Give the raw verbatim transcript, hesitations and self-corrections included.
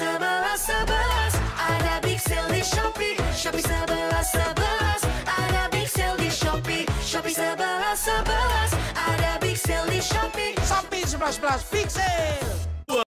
sebelas sebelas, ada big sale di Shopee. Shopee sebelas sebelas, ada big sale di Shopee. Shopee sebelas sebelas, ada big sale di Shopee. Shopee sebelas sebelas Big Sale.